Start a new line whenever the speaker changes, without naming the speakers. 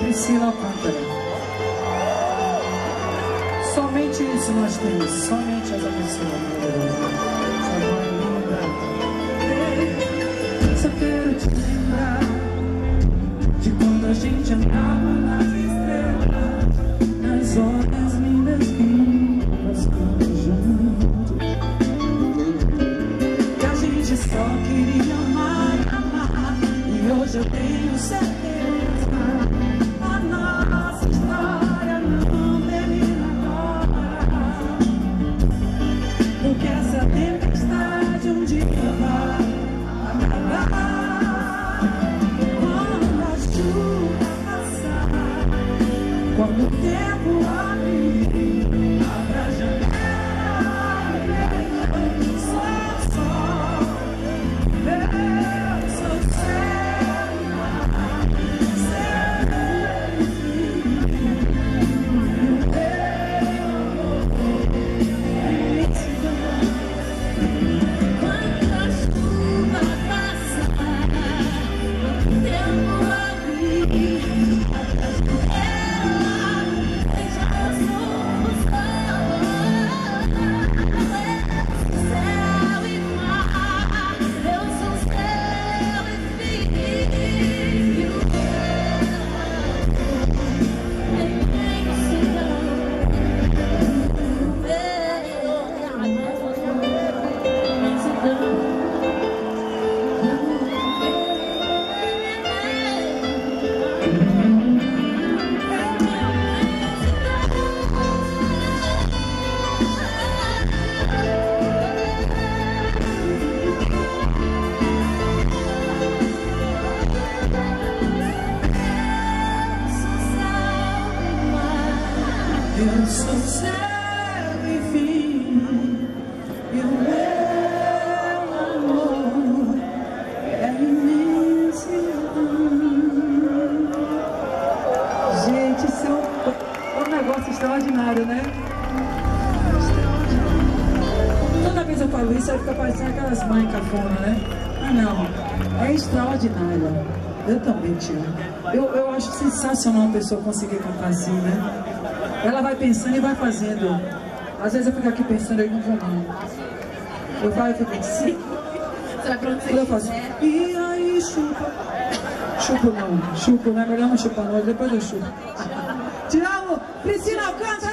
Priscila Alcântara. Somente isso nós temos, somente essa pessoa maravilhosa. Só quero te lembrar de quando a gente andava nas estrelas, nas horas lindas que passamos juntos. Que a gente só queria amar, amar. E hoje eu tenho certeza, a nossa história não termina agora. Porque essa tempestade um dia vai acabar. Quando a chuva passar, quando o tempo abrir, abra a janela, só sol, Deus, sou céu e mar, céu e quando a chuva passar, quando o tempo abrir, abra a janela, deixa eu sou céu e mar, eu sou céu e filho, eu sou céu e fim, e o meu amor é imensidão. Gente, isso é um negócio extraordinário, né? Extraordinário. Toda vez eu falo isso, aí fica parecendo aquelas mães cafona, né? Mas não, é extraordinário. Eu também te amo. Eu acho sensacional uma pessoa conseguir cantar assim, né? Ela vai pensando e vai fazendo. Às vezes eu fico aqui pensando, eu não vou não. Eu falo e fico assim.
Você vai pra onde você
Eu faço. E aí, chupa. Chupo não, é melhor não chupar não, depois eu chupo. Te amo, Priscila Alcântara!